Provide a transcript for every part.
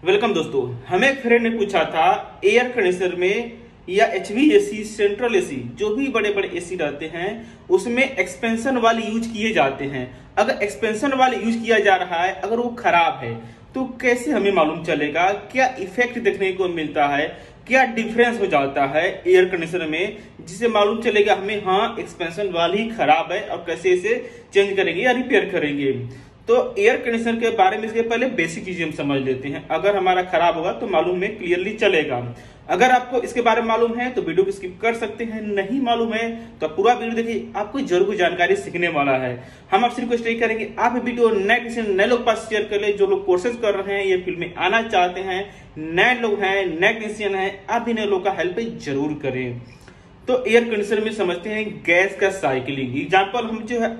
Welcome दोस्तों। हमें एक फ्रेंड ने पूछा था एयर कंडीशनर में या HVAC सेंट्रल एसी जो भी बड़े बड़े एसी रहते हैं उसमें एक्सपेंशन वाले यूज किए जाते हैं। अगर एक्सपेंशन वाले यूज किया जा रहा है, अगर वो खराब है तो कैसे हमें मालूम चलेगा? क्या इफेक्ट देखने को मिलता है, क्या डिफरेंस हो जाता है एयर कंडीशनर में, जिससे मालूम चलेगा हमें हाँ एक्सपेंशन वाली ही खराब है और कैसे इसे चेंज करेंगे या रिपेयर करेंगे। तो एयर कंडीशनर के बारे में इसके पहले बेसिक चीजें हम समझ लेते हैं। अगर हमारा खराब होगा तो मालूम में क्लियरली चलेगा। अगर आपको इसके बारे में मालूम है तो वीडियो को स्किप कर सकते हैं, नहीं मालूम है तो पूरा वीडियो देखिए, आपको जरूर जानकारी सीखने वाला है। हम आपसे रिक्वेस्ट यही करेंगे आप वीडियो नए लोग पास शेयर कर ले, जो लोग कोर्सेज कर रहे हैं ये फील्ड में आना चाहते हैं, नए लोग हैं, नए टेक्नीशियन है, आप भी नए लोग का हेल्प जरूर करें। तो एयर कंडीशनर में समझते हैं गैस का साइकिलिंग। एग्जाम्पल हम जो है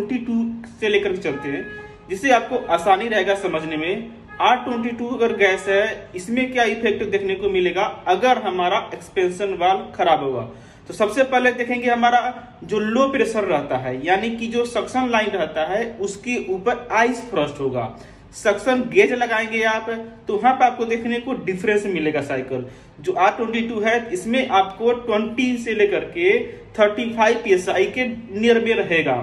R22 से लेकर चलते हैं जिससे आपको आसानी रहेगा समझने में। R22 अगर गैस है, इसमें क्या इफेक्ट देखने को मिलेगा अगर हमारा एक्सपेंशन वाल्व खराब होगा। तो सबसे पहले देखेंगे हमारा जो लो प्रेशर रहता है, यानी कि जो सक्शन लाइन रहता है उसके ऊपर आइस फ्रस्ट होगा। सक्शन गेज लगाएंगे आप तो वहां पर आपको देखने को डिफरेंस मिलेगा। साइकिल जो R22 है इसमें आपको 20 से लेकर के 35 PSI के नियर में रहेगा।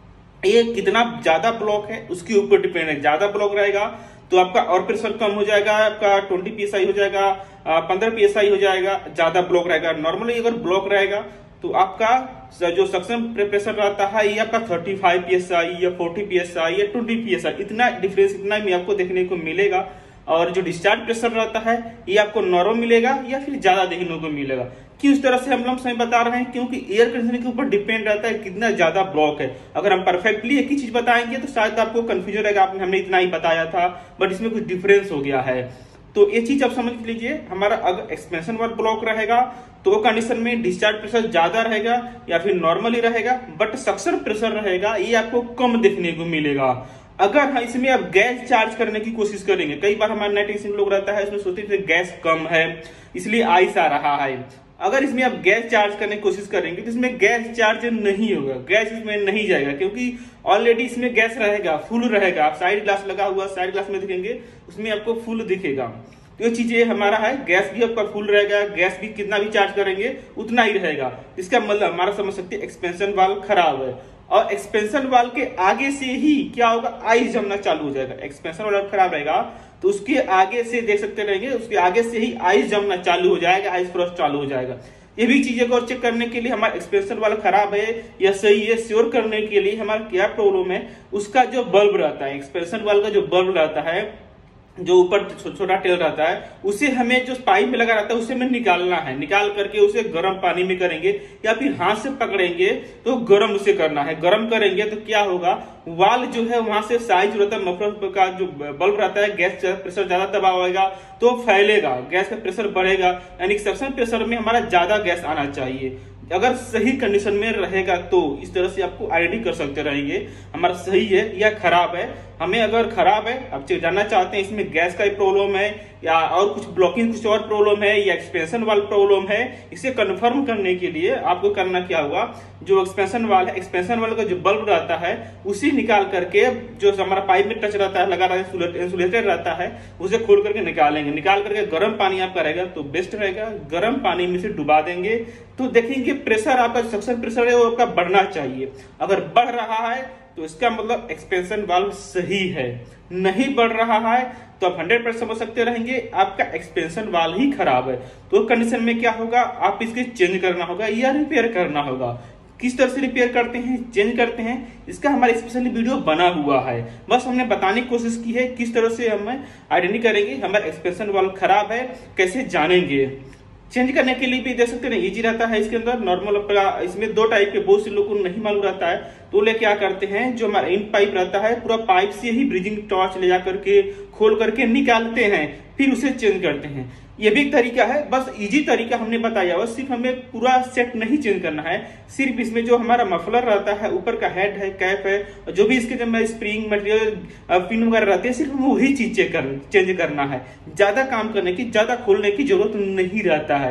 ये कितना ज्यादा ब्लॉक है उसके ऊपर डिपेंड है। ज्यादा ब्लॉक रहेगा तो आपका और प्रेशर कम हो जाएगा, आपका 20 PSI हो जाएगा, 15 PSI हो जाएगा, ज्यादा ब्लॉक रहेगा। नॉर्मली अगर ब्लॉक रहेगा तो आपका जो सक्शन प्रेशर रहता है ये आपका 35 PSI या 40 PSI या 20 PSI, इतना डिफरेंस इतना भी आपको देखने को मिलेगा। और जो डिस्चार्ज प्रेशर रहता है ये आपको नॉर्मल मिलेगा या फिर ज्यादा देखने को मिलेगा। क्यों इस तरह से हम लोग समय बता रहे हैं? क्योंकि एयर कंडीशनर के ऊपर डिपेंड रहता है कितना ज्यादा ब्लॉक है। अगर हम परफेक्टली एक ही चीज बताएंगे तो शायद आपको कंफ्यूजन रहेगा, हमने इतना ही बताया था बट इसमें कुछ डिफरेंस हो गया है। तो ये चीज आप समझ लीजिए। हमारा अगर एक्सपेंशन वाला ब्लॉक रहेगा तो वो कंडीशन में डिस्चार्ज प्रेशर ज्यादा रहेगा या फिर नॉर्मली रहेगा, बट सक्शन प्रेशर रहेगा ये आपको कम देखने को मिलेगा। अगर इसमें आप गैस चार्ज करने की कोशिश करेंगे, कई बार हमारे नए टेक्नीशियन लोग रहता है इसमें सोचते हैं गैस कम है इसलिए आइस आ रहा है। अगर इसमें आप गैस चार्ज करने की कोशिश करेंगे तो इसमें गैस चार्ज नहीं होगा, गैस इसमें नहीं जाएगा क्योंकि ऑलरेडी इसमें गैस रहेगा, फुल रहेगा। आप साइड ग्लास लगा हुआ, साइड ग्लास में देखेंगे उसमें आपको फुल दिखेगा। तो ये चीजें हमारा है, गैस भी आपका फुल रहेगा, गैस भी कितना भी चार्ज करेंगे उतना ही रहेगा। इसका मतलब हमारा समझ सकते हैं एक्सपेंशन वाल्व खराब है। और एक्सपेंशन वाल्व के आगे से ही क्या होगा, आइस जमना चालू हो जाएगा। एक्सपेंशन वाल्व खराब रहेगा तो उसके आगे से देख सकते रहेंगे, उसके आगे से ही आइस जमना चालू हो जाएगा, आइस फ्रस्ट चालू हो जाएगा। ये भी चीजें को चेक करने के लिए हमारा एक्सपेंशन वाल्व खराब है या सही है श्योर करने के लिए हमारा क्या प्रॉब्लम है, उसका जो बल्ब रहता है, एक्सपेंशन वाल्व का जो बल्ब रहता है जो ऊपर छोटा टेल रहता है उसे हमें जो पाइप में लगा रहता है उसे हमें निकालना है। निकाल करके उसे गर्म पानी में करेंगे या फिर हाथ से पकड़ेंगे तो गर्म उसे करना है। गर्म करेंगे तो क्या होगा, वाल जो है वहां से साइज रहता है, मफलर का जो बल्ब रहता है, गैस प्रेशर ज्यादा दबाव होगा तो फैलेगा, गैस का प्रेशर बढ़ेगा, यानी सक्शन प्रेशर में हमारा ज्यादा गैस आना चाहिए। अगर सही कंडीशन में रहेगा तो इस तरह से आपको आइडेंटिटी कर सकते रहेंगे हमारा सही है या खराब है। हमें अगर खराब है, आप जानना चाहते हैं इसमें गैस का प्रॉब्लम है या और कुछ ब्लॉकिंग कुछ और प्रॉब्लम है या एक्सपेंशन वाल प्रॉब्लम है, इसे कंफर्म करने के लिए आपको करना क्या होगा, जो एक्सपेंशन वाल है, एक्सपेंशन वाल का जो बल्ब रहता है उसे निकाल करके जो हमारा पाइप में टच रहता है, लगा रहता है, इंसुलेटेड रहता है, उसे खोल करके निकालेंगे। निकाल करके गर्म पानी आपका रहेगा तो बेस्ट रहेगा। गर्म पानी में से डुबा देंगे तो देखेंगे प्रेशर आपका सक्शन प्रेशर है वो आपका बढ़ना चाहिए। अगर बढ़ रहा है तो इसका मतलब एक्सपेंशन वाल्व सही है, नहीं बढ़ रहा है तो आप 100% समझ सकते रहेंगे आपका एक्सपेंशन वाल्व ही खराब है। तो कंडीशन में क्या होगा, आप इसके चेंज करना होगा या रिपेयर करना होगा। किस तरह से रिपेयर करते हैं, चेंज करते हैं, इसका हमारा स्पेशली वीडियो बना हुआ है। बस हमने बताने की कोशिश की है किस तरह से हम आइडेंटिटी करेंगे हमारा एक्सपेंशन वाल्व खराब है, कैसे जानेंगे। चेंज करने के लिए भी देख सकते हैं इजी रहता है। इसके अंदर नॉर्मल इसमें दो टाइप के, बहुत से लोगों को नहीं मालूम रहता है तो ले क्या करते हैं, जो हमारा इन पाइप रहता है पूरा पाइप से ही ब्रीजिंग टॉर्च ले जा करके खोल करके निकालते हैं, फिर उसे चेंज करते हैं। ये भी एक तरीका है, बस इजी तरीका हमने बताया हुआ। सिर्फ हमें पूरा सेट नहीं चेंज करना है, सिर्फ इसमें जो हमारा मफलर रहता है, ऊपर का हेड है, कैप है, जो भी इसके जब स्प्रिंग मटेरियल पिन वगैरह रहते हैं, सिर्फ वही चीज चेंज करना है। ज्यादा काम करने की, ज्यादा खोलने की जरूरत नहीं रहता है।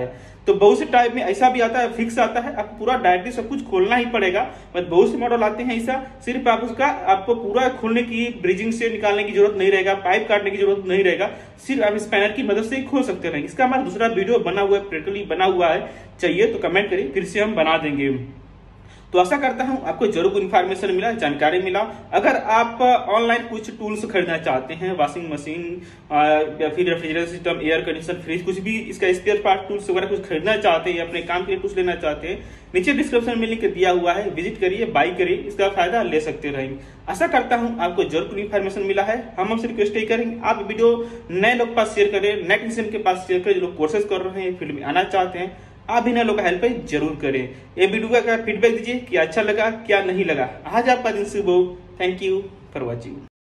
तो बहुत से टाइप में ऐसा भी आता है, फिक्स आता है, आपको पूरा डायरेक्टली सब कुछ खोलना ही पड़ेगा। बट बहुत से मॉडल आते हैं ऐसा सिर्फ आप उसका आपको पूरा खोलने की, ब्रिजिंग से निकालने की जरूरत नहीं रहेगा, पाइप काटने की जरूरत नहीं रहेगा, सिर्फ आप स्पैनर की मदद से ही खोल सकते रहेंगे। इसका हमारा दूसरा वीडियो बना हुआ है, प्रैक्टिकली बना हुआ है, चाहिए तो कमेंट करिए, फिर से हम बना देंगे। तो आशा करता हूं आपको जरूर इन्फॉर्मेशन मिला, जानकारी मिला। अगर आप ऑनलाइन कुछ टूल्स खरीदना चाहते हैं, वॉशिंग मशीन या फिर refrigerator system, air conditioner, fridge, कुछ भी इसका स्पेयर पार्ट टूल्स वगैरह कुछ खरीदना चाहते हैं या अपने काम के लिए टूल्स लेना चाहते हैं, नीचे डिस्क्रिप्शन में लिंक दिया हुआ है, विजिट करिए, बाई करिए, इसका फायदा ले सकते रहेंगे। आशा करता हूं आपको जरूर इन्फॉर्मेशन मिला है। हम आपसे रिक्वेस्ट ही करेंगे आप वीडियो नए लोग के पास शेयर करें, नए टेक्नीशियन के पास शेयर करें, जो लोग कोर्सेज कर रहे हैं, फील्ड में आना चाहते हैं, आप भी नए लोग का हेल्प जरूर करें। ये वीडियो का फीडबैक दीजिए कि अच्छा लगा क्या नहीं लगा। आज आपका दिन शुभ हो। Thank you for watching.